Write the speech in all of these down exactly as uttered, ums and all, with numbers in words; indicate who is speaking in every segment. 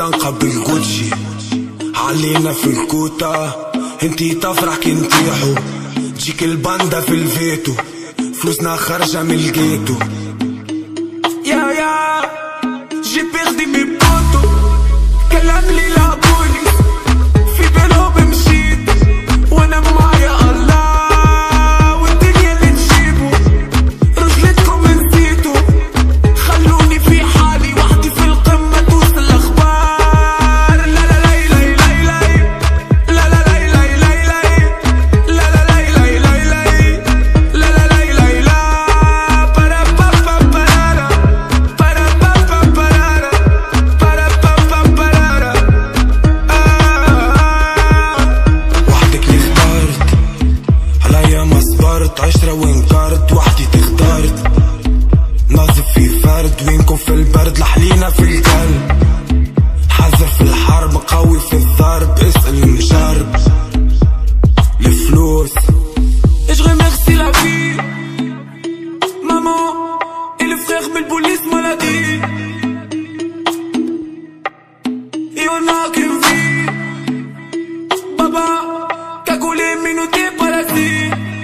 Speaker 1: نقبل جوتشي علينا في الكوتا، انتي تفرح كي نطيحو تجيك الباندا في الفيتو، فلوسنا خارجة من الجيتو. يا يا جي بيردي مي بوتو، كلام لي لعبوني في بالهم مشيت وانا معايا الله، والدنيا اللي نجيبو رجلتكم نسيتو، خلوني في حالي وحدي في القمة توصل الاخبار. لا لا لا لا لا لا لا لا لا لا لا لا لا لا لا لا لا لا لا para pa pa parara para pa pa parara para pa pa parara. وحدك اللي اخترت عليا ما صبرت، عشرة وانكرت وحدي تختارت، نظف في فرد وينكم في البرد لحلينا في القلب، حذر في الحرب قوي في الضرب، اسأل المجرب الفلوس. Et je remercie la vie, maman et le frère mais le police maladie. Et on a qu'une vie, baba, cagoulé minouté paradis.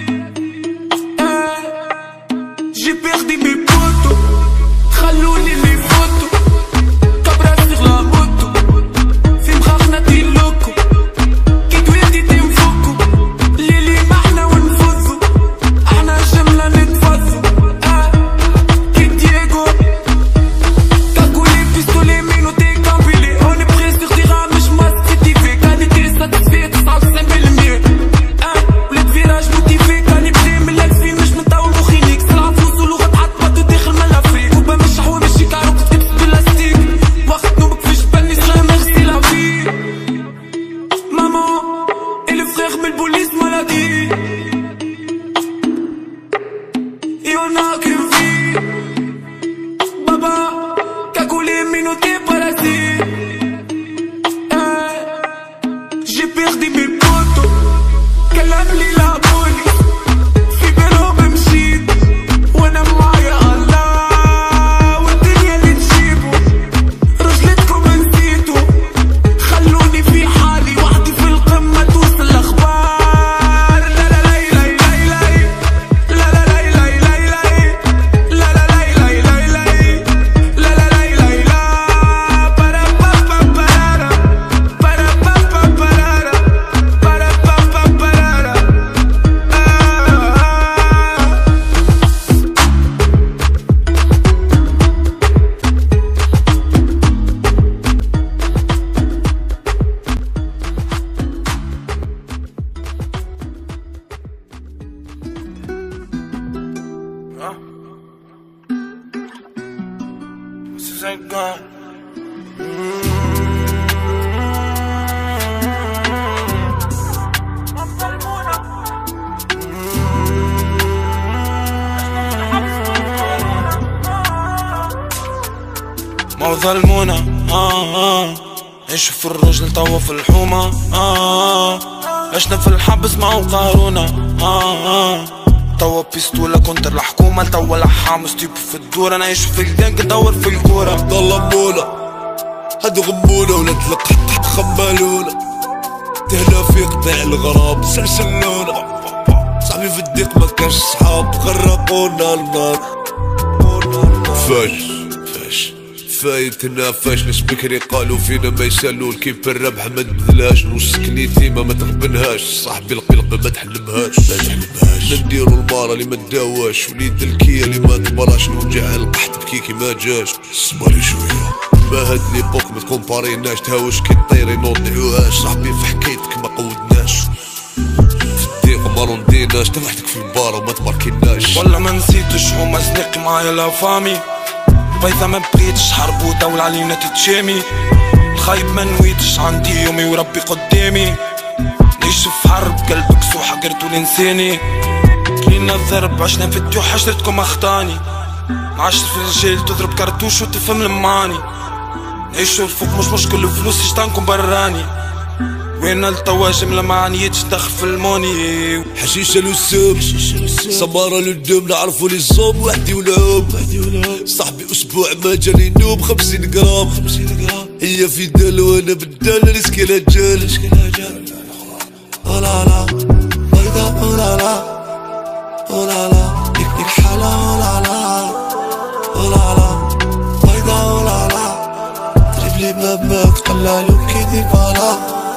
Speaker 1: Eh, j'ai perdu mes potos, خلوني لي فوتو كبرة sur la moto، في مخاخنا دي لوكو كي تويتي تنفكو ليلي ما احنا ونفوزو، احنا جملة نتفزو. اه كي دييغو كاكولي بيستولي مينوتي كامبيلي، اوني بري سور تيران مش ماستيفي، كاليتي ساتيسفي تسعة وتسعين بالمية. اه ولاد فيراج موتيفي، كاني بدي من الألفين مش من توا مخينيك، سلعة فلوس ولغة عتبة تدخل ملا فيك، وبا مش حوا ماشي كاروك تلبس بلاستيك، وقت نومك في جبالي سو ميرسي لا في. Maman et le frère mais le police maladie. Et on a qu'une vie, baba, cagoulé minouté paradis. Eh, j'ai perdu mes potos, كلام لي لعبوني في بالهم مشيت وانا معايا الله، والدنيا اللي تجيبو رجلتكم نسيتو، خلوني في حالي وحدي في القمة توصل الاخبار. لا لا لا لا لا لا لا لا لا لا لا لا لا لا لا لا لا para pa pa parara para pa pa parara para pa pa parara. Huh? This ain't gone. ما ظلمونا آه آه، عيشوا في الرجل توا في الحومة آه، عشنا في الحبس ما قهرونا آه آه، توا بيستولا كونتر الحكومة، توا لحام ستيب في الدورة، نعيشو في الجنك ندور في الكورة.
Speaker 2: ظلمونا هادو غمونا ولاد القحط خمالونا، تهنا في قطاع الغراب سلسلونا، صاحبي في الضيق ما كانش صحاب غرقونا النار. فاش فاش فايتنا فاش ناس بكري قالوا فينا ما يسالوا، كيف الربح ما تبذلاش، نص كنيتيما ما تغبنهاش، صاحبي القلق ما تحلمهاش ما تحلمهاش، نديرو المارة اللي ما تداواش، وليد الكيا اللي ما تبراش، نوجع القحط بكيكي ما جاش، صبري شوية ما هاد ليبوك ما تكومباريناش، تهاوش كي طيري نوضعوهاش، صاحبي في حكايتك ما قودناش، في الضيق ما رونديناش، تبعتك في البار وما تباركيناش.
Speaker 1: والله ما نسيتش هما زنق معايا لا فامي، بيضا ما بقيتش حرب ودولة علينا تتشامي، الخايب ما نويتش عندي يومي وربي قدامي، نعيش في حرب قلبك سوحة قرتو لنساني، كلينا الضرب عشنا في الديو حشرتكم اخطاني، عشر في الرجال تضرب كرتوش وتفهم المعاني، نعيشو الفوق مش مشكل الفلوس يشتانكم براني، وين التوا جملة ما عنيتش دخل في الموني.
Speaker 2: حشيشة للسوم سمارة للدوم، نعرفو لي الزوم وحدي ولعوب، صاحبي اسبوع ما جاني نوم، خمسين جرام هي في دال وانا بالدال ريسكي لا جال ولا لا بيضا ولا لا ولا لا ديك ديك حالة ولا لا ولا لا بيضا ولا لا تريبلي بابك قلالو كيدي بالا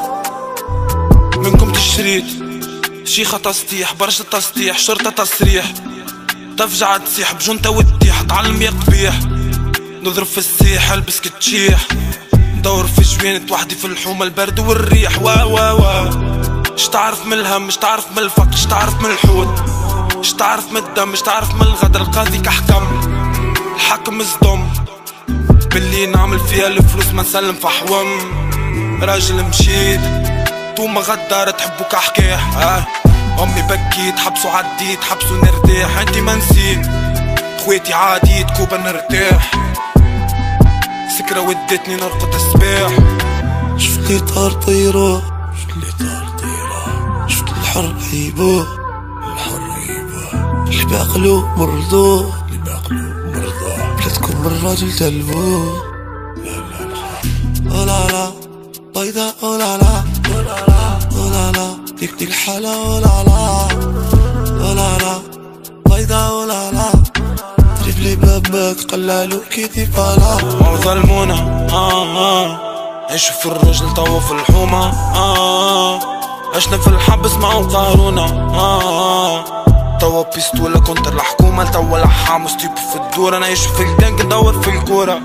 Speaker 3: منكم تشريت شيخة تسطيح برشا تسطيح شرطة تصريح تفجع تسيح بجنطة وتطيح تعلم يا قبيح نضرب في السيح البس كتشيح ندور في جوينة وحدي في الحومة البرد والريح وا وا وا اش تعرف من الهم اش تعرف من الفقر اش تعرف من الحوت اش تعرف من الدم اش تعرف من الغدر القاضي كحكم الحكم صدم باللي نعمل فيها الفلوس ما نسلم في حوم راجل مشيت توما غدارة تحبو كحكاح اه امي بكيت حبسو عديت حبسو نرتاح انتي ما نسيت خواتي عاديت كوبا نرتاح سكرة ودتني نرقد الصباح
Speaker 2: شفت لي طار طيرة شفت لي طار طيرة شفت الحر عيبة الحر عيبة اللي بعقلو مرضو اللي بعقلو مرضو بلادكم الراجل تلبو لا لا لا ولا لا بيضا ولا لا ولا لا ولا لا ديك ديك الحالة ولا لا ولا لا بيضا ولا لا تريبلي بابك قلالو كيدي بالا
Speaker 3: ما ظلمونا آه آه عيشو في الرجل توا في الحومة آه عشنا في الحبس معو قارونا آه آه توا بيستولا كونتر الحكومة توا لحام وستيبو في الدورة نعيشو في الدنك ندور في الكورة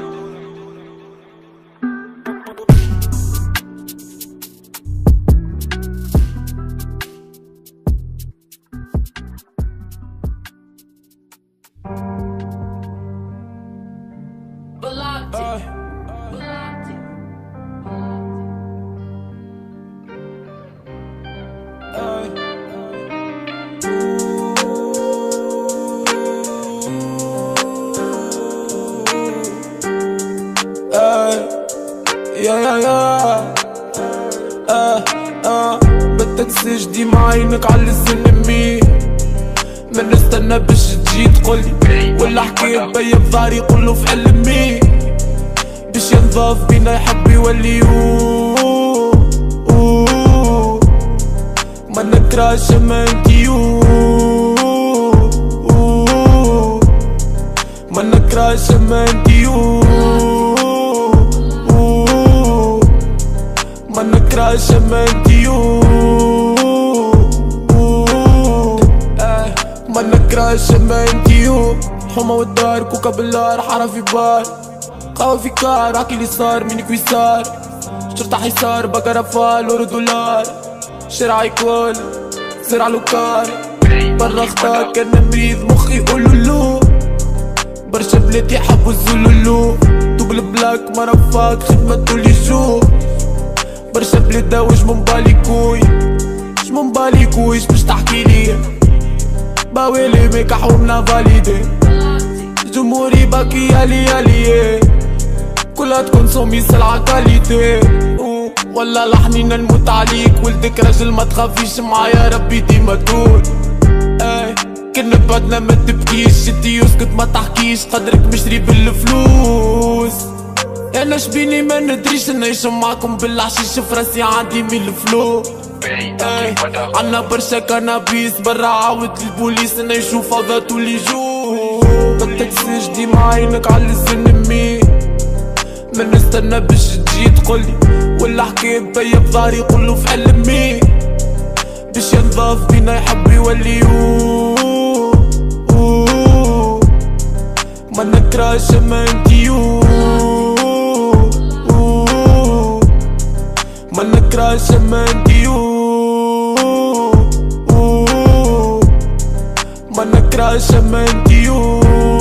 Speaker 4: يا يا يا اه اه بدك تسجدي مع عينك على الزلمي ما نستنى باش تجي تقولي ولا حكاية بيا بظهري قولو في علمي باش ينضاف بينا يحب يولي ما نكراش ما انتيو ما نكراش ما انتيو ما نكراش ما انتيو ما نكراش ما انتيو حومة والدار كوكا بالنار حارة في بار قهوة في كار عكي اللي صار منك ويسار شرطة حيسار بقرة فال ورو دولار شارع يكون زرع لوكار برا اختار كان مريض مخي يقولو لو برشا بلاد يحبو الزلولو دوبل بلاك ما رفاك خدمة تولي جو برشا بلاد واش من بالي كوي واش من بالي كويش باش تحكي لي باويلي ميك حومنا فاليدي جمهوري باكي يالي يالي كلها تكون صومي سلعة كاليتي ولا لحنينا نموت عليك ولدك راجل ما تخافيش معايا ربي ديما تقول اي كنا بعدنا ما تبكيش شدي واسكت ما تحكيش قدرك مشري بالفلوس انا شبيني ما ندريش نعيش معاكم بالعشيش فراسي عندي من الفلو اي عنا برشا كنابيس برا عاود البوليس نعيشو فوضى تولي جو بدك تسجدي مع عينك على الزنمي ما نستنى باش تجي تقولي ولا حكاية بيا بظهري قولو في علمي باش ينضاف بينا يحب يولي ما نكراش ما انتيو ما نكراش ما انتيو ما نكراش ما انتيو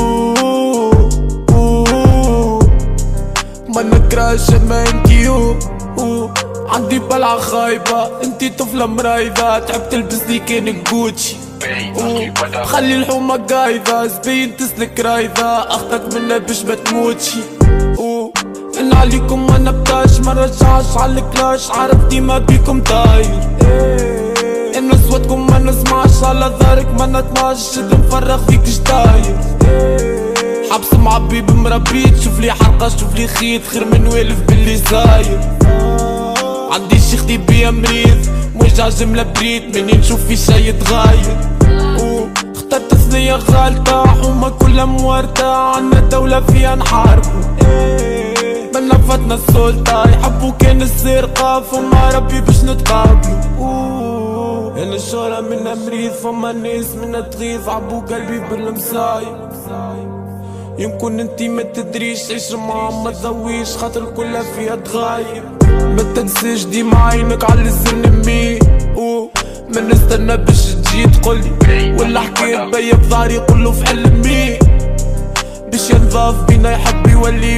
Speaker 4: ما نكراش ما انتيو عندي بلعة خايبة انتي طفلة مرايضة تحب تلبس لي كانك جوتشي خلي الحومة قايدة زبين تسلك رايدة اختك منا باش ما تموتشي ان عليكم ما نبتاش ما رجعش عالكلاش عارف ديما بيكم طاير ان صوتكم ما نسمعش على ظهرك ما نطمعش شد مفرغ فيك شداير حبس معبي بمربيت، شوف لي حرقة شوف لي خيط، خير من والف باللي زايد. عندي شيخ بيا مريض موجع جملة بريد، مني نشوف في شي يتغاير. اخترت ثنية غالطة حومة كلها موردة، عنا دولة فيها نحاربو، منا فتنا السلطة يحبو كان السرقة، فما ربي باش نتقابلو. انا الشهرة منا مريض، فما ناس منا تغيظ، عبو قلبي بالمصايب. يمكن انتي ما تدريش عيش معاهم ما تضويش، خاطر كلها فيها تغاير. ما تنساش ديما عينك على الزن مي، ما نستنى باش تجي تقولي، ولا حكاية بيا بظهري كله في حلمي، باش ينضاف بينا يحب يولي.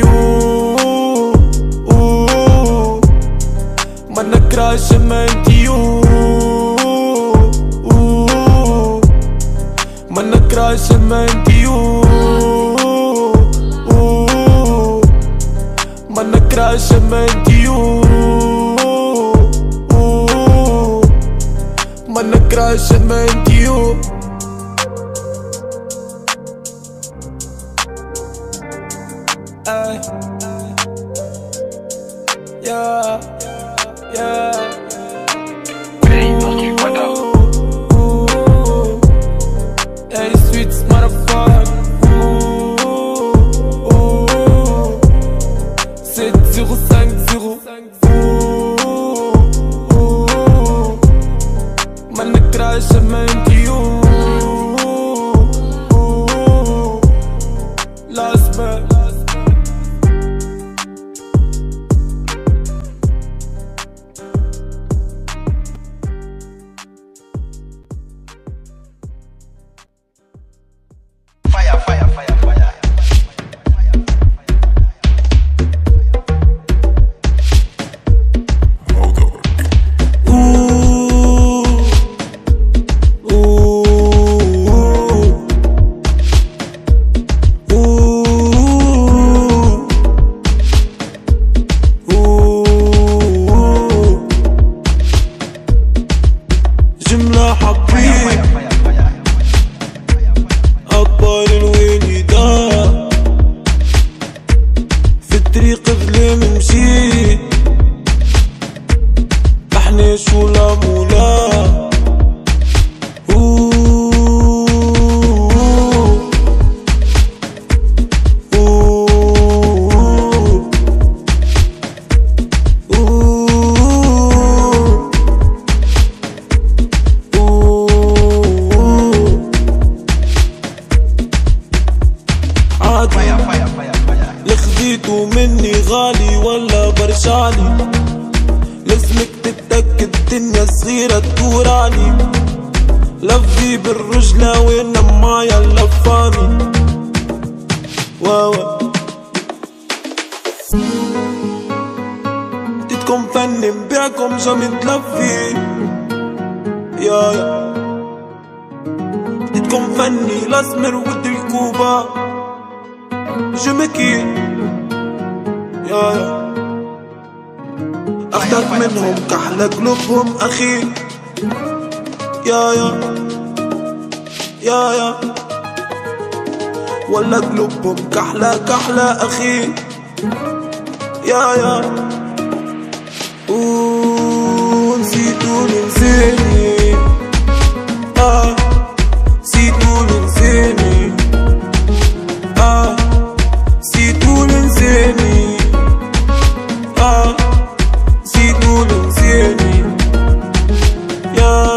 Speaker 4: ما نكراش اما انتي ما نكراش اما انتي ما نكراش اما انتي ما نكراش اما انتي. اي يا يا Hey, sweet motherfucker. sept zéro cinq zéro. ما نكراش اما انتي last man. لخذيتو مني غالي ولا برشالي، لازمك تتأكد الدنيا صغيرة تدورالي، لفي بالرجلة وين معايا اللفاني. واوا تتكم فني نبيعكم جامي تلفي، يا يا تتكم فني الاسمر ود الكوبا جمكي، يا يا اخدك منهم كحلة قلوبهم اخي، يا يا يا يا ولا قلوبهم كحلة كحلة اخي، يا يا ونسيتوني نسيني، اه نسيتوني نسيني، اه نسيتوني نسيني، اه نسيتوني نسيني، يا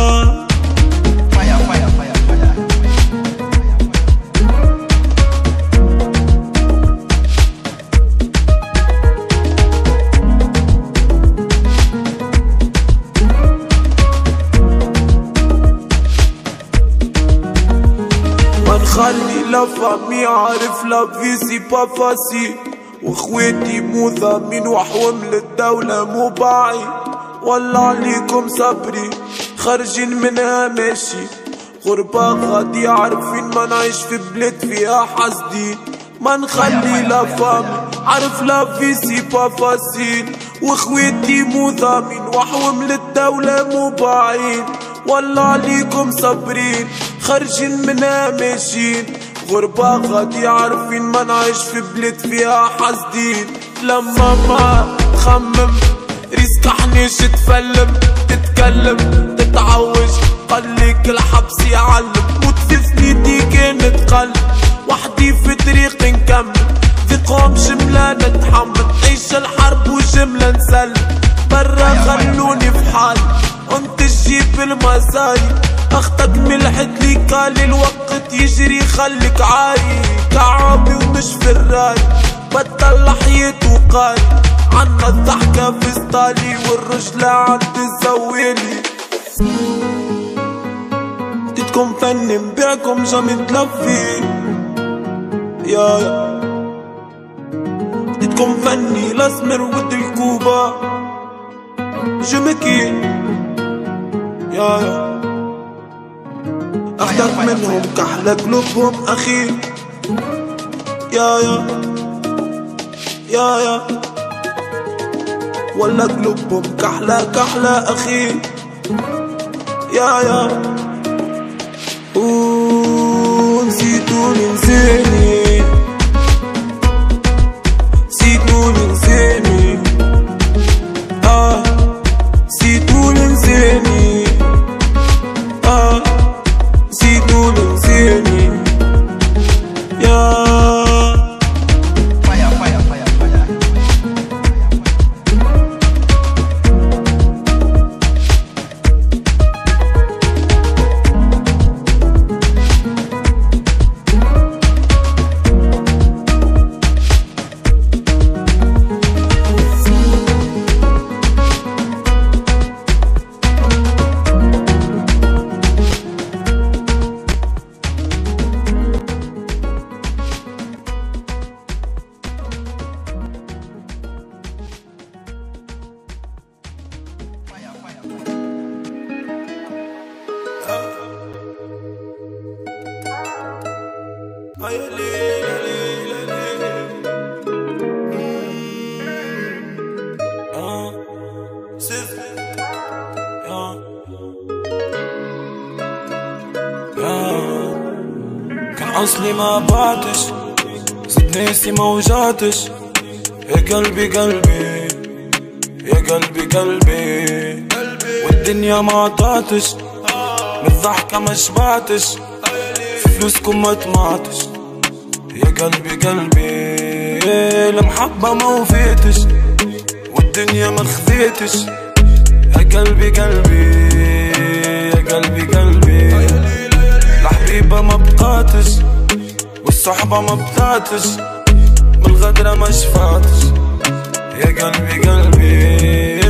Speaker 4: خلي لا فامي عارف لا في سي با فاسي، واخواتي مو ضامين وحوم للدولة مو باعي، والله عليكم صبري خارجين منها ماشي، غربة غادي عارفين ما نعيش في بلاد فيها حاسدين، ما نخلي لا فامي عارف لا في سي با فاسيل، واخواتي مو ضامين وحوم للدولة مو باعين، والله عليكم صبرين خارجين منها ماشيين، الغربة غادي عارفين ما نعيش في بلاد فيها حاسدين. لما ما تخمم ريسكحنيش تفلم تتكلم تتعوج خليك الحبس يعلم. موت في سنيتي كانت قلب وحدي في طريق نكمل ثقهم جملة نتحمل عيش الحرب وجملة نسلم. برا خلوني في حالي انت تجيب المصاري اختك ملحت لي كالي الوقت يجري خليك عاري كعابي ومش فراي بطل حياته قاري عنا الضحكة في ستالي والرجلة عند الزوالي. بديتكم فني نبيعكم جامي تلفي يا يا بديتكم فني الاسمر ود الكوبا جمكي يا يا اخدك منهم كحلة قلوبهم اخي يا يا يا يا ولا قلوبهم كحلة كحلة اخي يا يا ونسيتوني نسيني نسيتوني نسيني اه نسيتوني نسيني اه نسيتوني نسيني يا
Speaker 3: كان أصلي ما بعتش زد ناسي ما وجعتش يا قلبي قلبي يا قلبي قلبي والدنيا ما عطاتش من الضحكة ما شبعتش في فلوسكم ما طمعتش يا قلبي قلبي المحبة ما وفيتش والدنيا ما خذيتش يا قلبي قلبي يا قلبي قلبي الحبيبة ما بقاتش والصحبة ما بطاتش من الغدرة ما شفاتش يا قلبي قلبي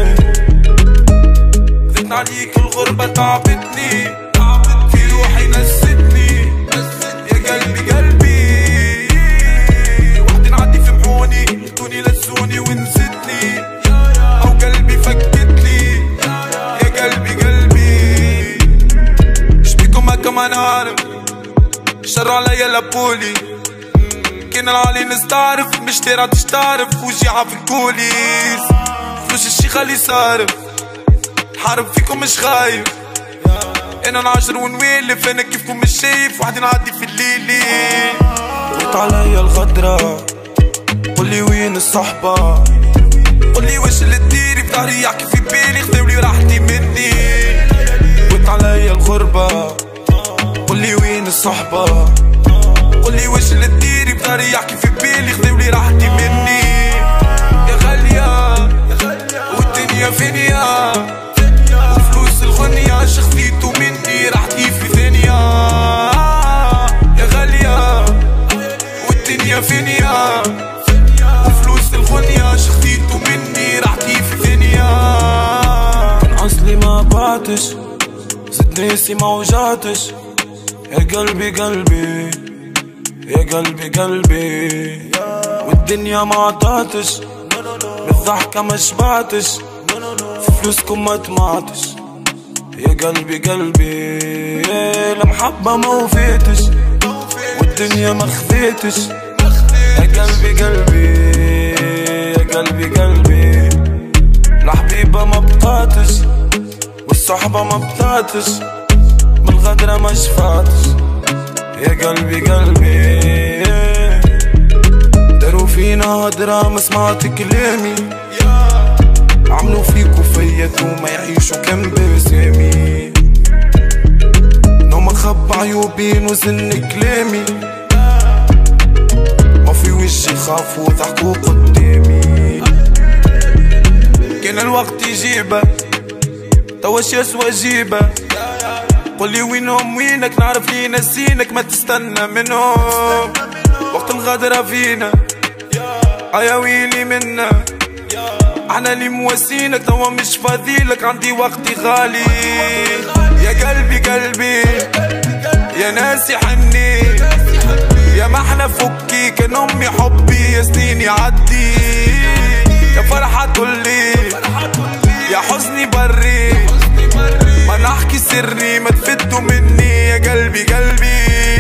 Speaker 3: زدت عليك الغربة تعبتني في روحي نستني يا قلبي قلبي وحدي نعدي في محوني لقوني لزوني ونسيتني او قلبي فكتلي يا قلبي قلبي شبيكم هكا ما نعرف شر عليا لابولي كان العالي نستعرف مش ترى تشتعرف وجيعة في الكوليس فلوس الشيخة اللي صارف حارب فيكم مش خايف انا نعشر ونويلف انا كيفكم مش شايف وحدي نعدي في الليلي قلت عليا الغدرة قولي وين الصحبة قولي واش اللي تديري في ظهري يحكي في بالي خذولي راحتي مني قلت عليا الغربة قولي وين الصحبة قولي واش اللي تديري بظهري يحكي في بالي خذولي راحتي مني يا غالية والدنيا فينيا وفلوس الغنية شخذيتو مني راحتي في ثانية يا غالية والدنيا فينيا وفلوس الغنية شخذيتو مني راحتي في ثانية كان أصلي ما بعتش زد ناسي ما وجعتش يا قلبي قلبي يا قلبي قلبي والدنيا ما عطاتش من الضحكة ما شبعتش في فلوسكم ما طمعتش يا قلبي قلبي المحبة ما وفيتش والدنيا ما خذيتش يا قلبي قلبي يا قلبي قلبي الحبيبة ما بقاتش والصحبة ما بطاتش من الغدرة ما شفاتش يا قلبي قلبي. داروا فينا هدرة ما سمعت كلامي، عملوا فيكوا فيت وما يعيشوا كان بسامي. نوم خب عيوبي وزن كلامي، ما في وجهي خافوا ضحكوا قدامي. كان الوقت يجيبه تواش يسوى جيبه. قولي وينهم وينك نعرف لي نسينك، ما تستنى منهم وقت الغدرة فينا. يا ويلي منا احنا اللي مواسينك توا مش فاضيلك، عندي وقتي غالي. يا قلبي قلبي يا ناسي حني، يا ما احنا فكي كان امي حبي، يا سنين يعدي يا فرحة تقولي يا حزني بري، ما نحكي سري ما تفدوا مني. يا قلبي قلبي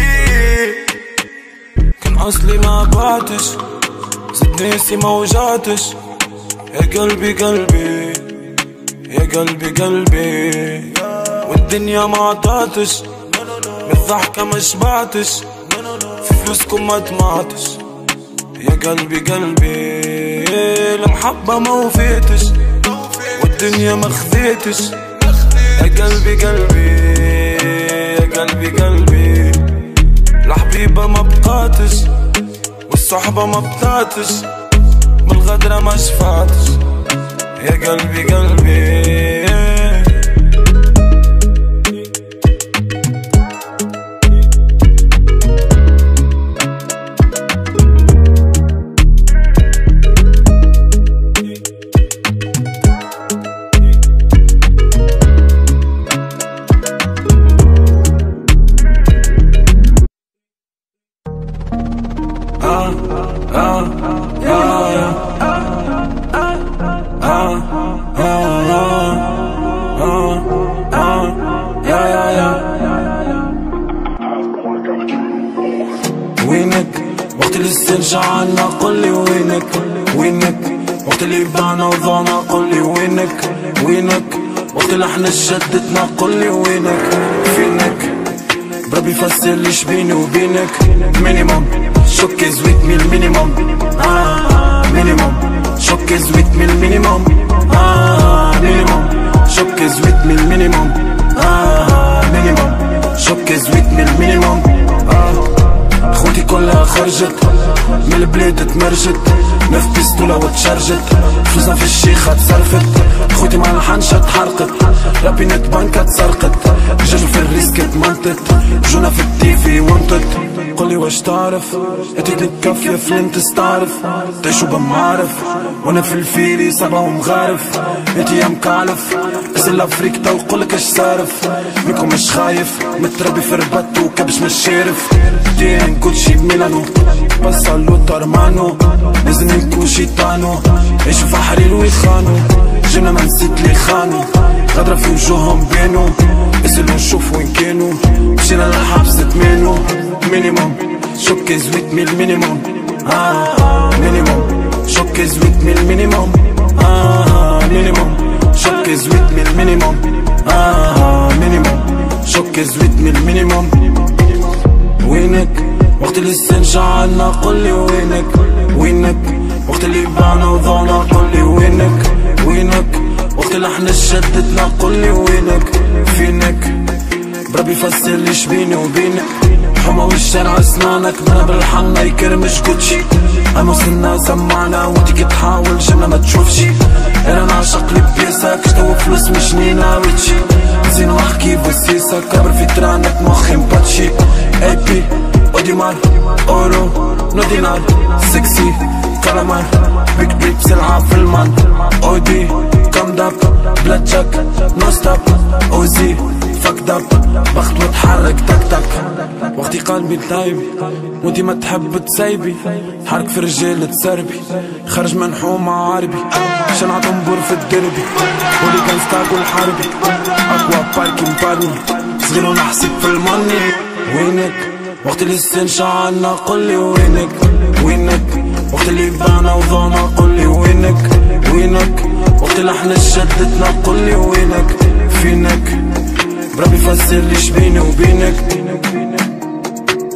Speaker 3: كان اصلي ما بعتش، زد ناسي ما وجعتش. يا قلبي قلبي يا قلبي قلبي، والدنيا ما عطاتش، بالضحكة ما شبعتش، في فلوسكم ما طمعتش. يا قلبي قلبي المحبة ما وفيتش، والدنيا ما خذيتش. يا قلبي قلبي يا قلبي قلبي، الحبيبة ما بقاتش والصحبة ما بطاتش، بالغدرة ما شفعتش. يا قلبي قلبي وينك وقت اللي استرجعنا؟ قولي وينك وينك وقت اللي بعنا وضعنا؟ قولي وينك وينك وقت اللي احنا شدتنا؟ قولي وينك فينك بربي فسرليش بيني وبينك. مينيموم شوكي زويت من المينيموم، آه مينيموم شوكي زويت من المينيموم، آه مينيموم شوكي زويت من المينيموم، آه مينيموم شوكي زويت من المينيموم. آه خوتي كلها خرجت من البلاد تمرجت، نف بيستولة وتشرجت، فلوسنا في الشيخة تصرفت، خوتي مع الحنشة تحرقت، رابينات بنكة تسرقت، جاجو في الريسك تمنطت، جونا في التيفي وانطت. قولي واش تعرف اتيك الكافية فلنت تستعرف، تعيشو بمعارف وانا في الفيري صبا ومغارف. انتي يا مكعلف اسأل افريكتا وقولك اش صارف، ميكو مش خايف متربي في ربط وكبش مش شارف. دين كوتشي بميلانو بصلو ترمانو، لازم نكون شيطانو، عيشو في حرير ويخانو، جينا ما نسيت لي خانو، غدرة في وجوههم بينو، اسألو نشوف وين كانوا، مشينا للحبس تمانو. مينيموم شوكي زويت من المينيموم، آه مينيموم شوكي زويت من المينيموم، آه مينيموم شوكي زويت من المينيموم، آه مينيموم شوكي زويت من المينيموم. وينك وقت اللي استنشعنا؟ قولي وينك وينك وقت اللي بعنا وضعنا؟ قولي وينك وينك وقت اللي احنا شدتنا؟ قولي وينك فينك بربي فسرليش بيني وبينك. حما والشارع اسنانك انا بالحنا يكرمش كوتشي، انا وصلنا سمعنا وانتي كتحاول جملة ما تشوفش. انا نعشق لي بيسك شتو فلوس مش نينا ريتشي، زين واحكي بوسيسة كبر في ترانك مخي مباتشي. اي بي اوديمار اورو نو دينار، سكسي كلامار بيك بيك سلعة في المان. اودي كام داب بلا تشاك نو ستوب، اوزي فك داب بخت وتحرك تك تك. وقتي قلبي تايبي وانتي ما تحب تسايبي، حرك في رجال تسربي، خرج منحوم عربي، شنعة طنبور في الدربي، ولي كان ستاك والحربي، اقوى باركي مبارني، صغير ونحسب في الماني. وينك وقت اللي استنشعنا؟ قولي وينك وينك وقت اللي بانا وضعنا؟ قولي وينك وينك وقت اللي احنا شدتنا؟ قولي وينك فينك بربي فسرليش بيني وبينك.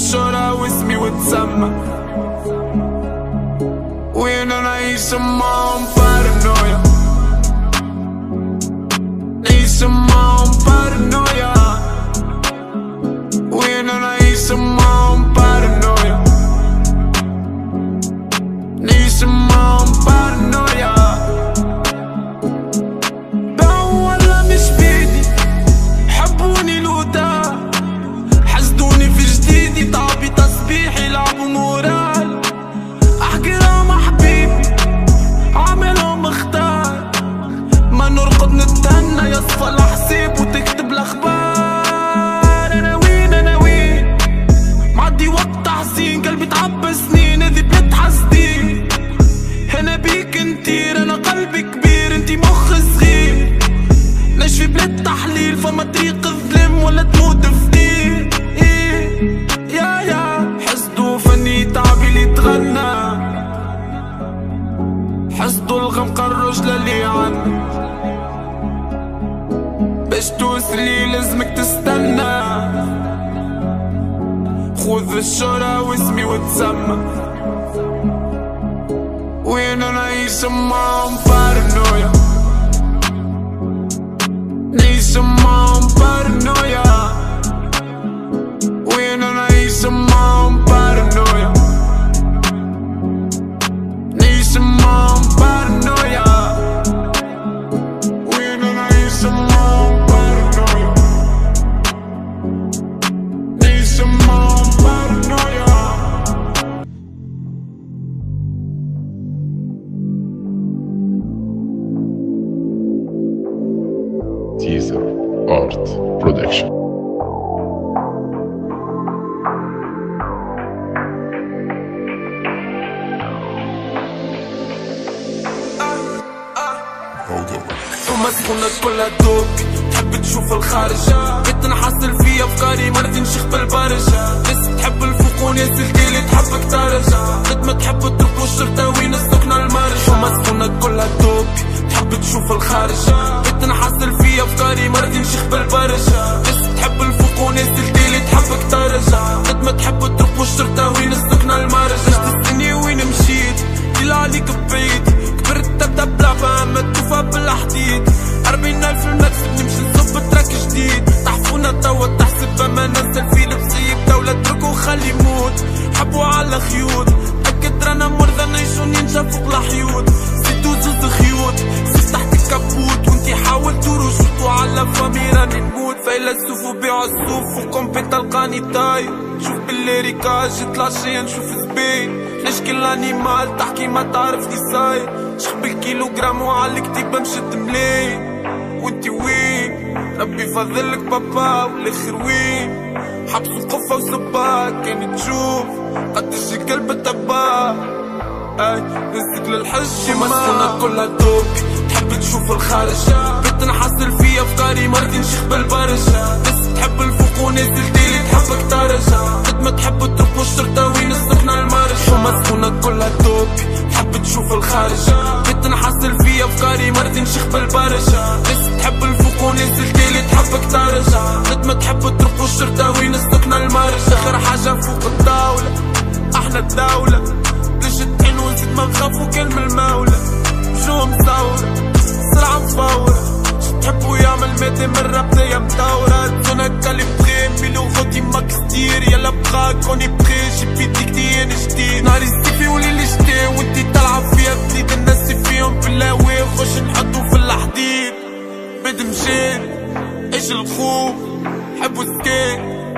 Speaker 4: الشهرة واسمي وتسمى، وانا نعيش معاهم بارانويا، نعيش معاهم بارانويا، وانا نعيش معاهم بارانويا، نعيش معاهم بارانويا. باعوا ولا مش بيدي، حبوني الهدى، حسدوني في جديدي، طابي تصبيح يلعبوا مورال، احكيلهم حبيبي عاملهم اختار، ما نرقد نتهنى يصفى الحساب وتكتب الاخبار. انا وين انا وين معدي وقت تحزين، قلبي تعبى سنين، هذي بلاد حاسدين، هنا بيك نطير، انا قلبي كبير انتي مخ صغير، نعيش في بلاد تحليل، فما طريق الظلم ولا تموت فدير. إيه يا يا حسدوا فني تعبي اللي تغنى، حسدوا الغمقة الرجلة اللي عنا، باش توصلي لازمك تستنى، خذ الشهرة واسمي وتسمى، وانا نعيش معاهم بارانويا، نعيش معاهم بارانويا، وانا نعيش معاهم بارانويا، نعيش معاهم بارانويا، وانا نعيش معاهم بارانويا، نعيش معاهم بارانويا.
Speaker 5: Teaser Art Production.
Speaker 4: ومسكونة كلها دوب، تحب تشوف الخارج، بيت نحصل في افكاري مرضي نشيخ بالبرج، ناس تحب الفوق وناس الكيلي تحبك ترج، قد ما تحب تركبوا الشرطة وين السكنة المرج. ومسكونة كلها دوب، تحب تشوف الخارج، بيت نحصل في افكاري مرضي نشيخ بالبرج، ناس تحب الفوق وناس الكيلي تحبك ترج، قد ما تحب تركبوا الشرطة وين السكنة المرج. عشت السنة وين مشيت طلع عليك بعيد، كبرت تبدا بلعبة ما توفى بالحديد، أربعين ألف المكسب نمشي نصب تراك جديد، تحفونا توا تحسب ما نزل في لبسي بدولة تركو وخلي يموت، حبوا على خيوط أكد رانا مرضى نعيشو نينجا فوق الحيوط، زيدو زوز خيوط زيد تحت الكابوت، وانتي حاول تروح شوطو على فامي راني نموت، فيلسوف وبيعو السوف وكومبي تلقاني تاي، شوف بالليريكاج يطلع شي نشوف زبين، نشكي الانيمال تحكي ما تعرف لي صاير، شخب الكيلوغرام وعلى الكتيبة مشد ملين، وانتي وين ربي فضلك بابا والاخر وين، حبسوا قفة وصباك كان تشوف قديش القلب تباك، اي نزلك للحج مسكونة كلها دوب، تحب تشوف الخارج، بيت نحصل في افكاري مرضي نشيخ بالبرج، ناس تحب الفوق وناس الديلي تحبك ترج، قد ما تحب تركبوا الشرطة وين السكنة المرج. ومسكونة كلها دوب، تحب تشوف الخارج، بيت نحصل في افكاري مرضي نشيخ بالبرج، ناس تحب الفوق وناس الديلي تحبك ترج، قد ما تحب تركبوا الشرطة وين السكنة المرج. اخر حاجة فوق الطاولة احنا الدولة، ليش تحن ونزيد ما نخافو كلم المولى، جوم ثورة سرعة مفورة، تحبو يعمل ميتي من ربطة مدورة، زونا كالي بخي ميلو غوتي ماكس دير، يلا بخا كوني بخي جيبي ديكتي انا جديد، نهاري ستيفي وليلي شتي وانتي تلعب فيها جديد، الناس فيهم في الهواء خش نحطو في الحديد، بيد مشيت ايش الخوف حبو سكيت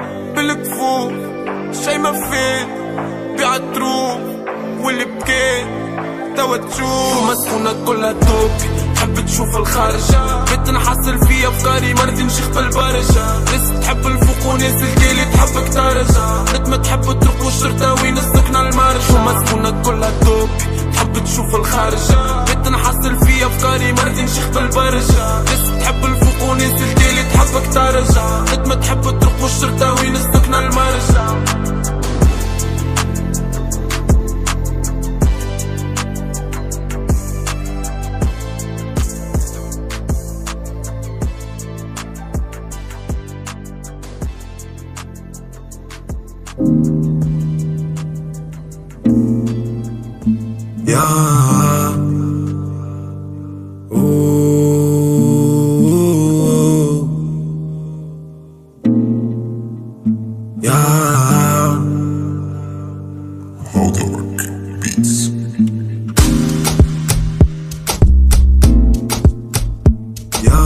Speaker 4: بالكفوف، شي ما فيت بيع التروف واللي بكيت توا تشوف. مسكونة كلها دوب، تحب تشوف الخارج، بيت نحصل في افكاري مرضي نشيخ بالبرج، ناس تحب الفوق وناس الكيلي تحبك ترج، قد ما تحب تركبوا الشرطة وين السكنة المرج. ومسكونة كلها دوب، تحب تشوف الخارج، بيت نحصل في افكاري مرضي نشيخ بالبرج، ناس تحب الفوق وناس الكيلي تحبك ترج، قد ما تحب تركبوا الشرطة وين السكنة المرج.
Speaker 5: Thank you.
Speaker 1: يا
Speaker 5: Hogwark Beats.
Speaker 1: يا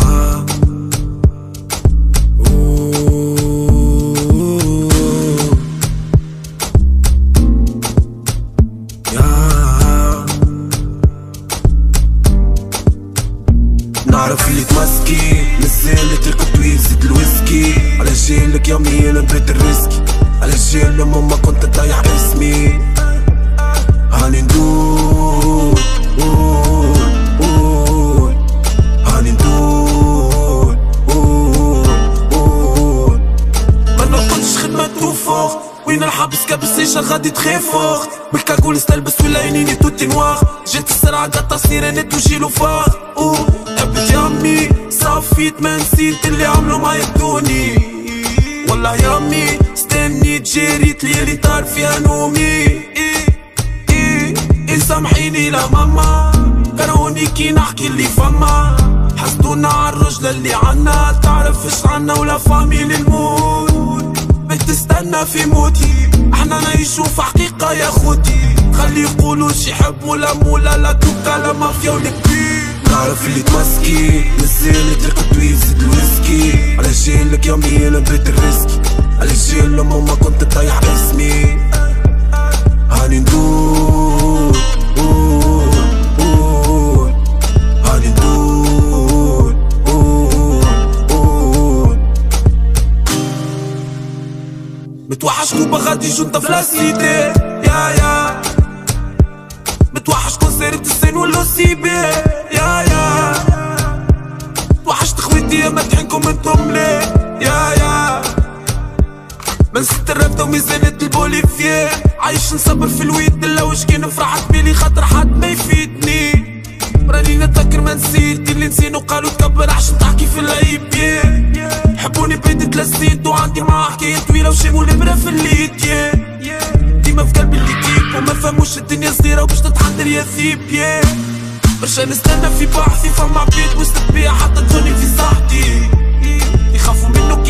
Speaker 1: نعرف اللي تمسكي نسي اللي تركض ويزيد الويسكي على جيلك يومي انا بيت الريسكي على جيل لما ما كنت ضايع اسمي هاني ندور قول قول هاني ندور قول قول ما نرقدش خدمة توفوق وين الحبس كابس ليش غادي تخيفوق بالكاكول استلبس ولا عينيني توتي نواغ جيت السرعة قد تصير انا توجيلو فاغ قبل يامي صافيت ما نسيت اللي عملو ما يبدوني والله يامي استنيت جريت ليالي طار فيها نومي إيه إيه إيه سامحيني لا ماما كرهوني كي نحكي اللي فما حسدونا عالرجلة اللي عنا تعرفش عنا ولا فاميلي الموت بتستنى في موتي احنا نعيشو في حقيقة يا خوتي خلي يقولوا شي حب ولا مولا لا توكا لا مافيا والكبير نعرف اللي تمسكي نسي اللي تركض ويزيد الويسكي على جيلك يومي انا بيت الريسكي على جيل لما ما كنت ضايع اسمي هاني ندور قول قول هاني ندور قول قول متوحش كوبا غادي جنطة فلاسيتي يا يا متوحش كونسيرت السين ولو سيبي يا يا توحشت خويتي ما تحنكم انتم ليه يا يا ما نسيت الرفدة وميزانة البوليفيه عايش نصبر في الويد الا واش كي نفرح بيلي خاطر حد ما يفيدني راني نتذكر ما نسيت اللي نسينو قالوا تكبر عشان تحكي في العيب حبوني بيدي تلسيت وعندي معاه حكاية طويلة وشاموا الابرة في الليد ديما في قلبي اللي كيب وما فهموش الدنيا صغيرة وباش تتحضر يا ثيب برشا نستنى في بحثي فما عبيد وسط بيع حتى تجوني في صحتي يخافوا منو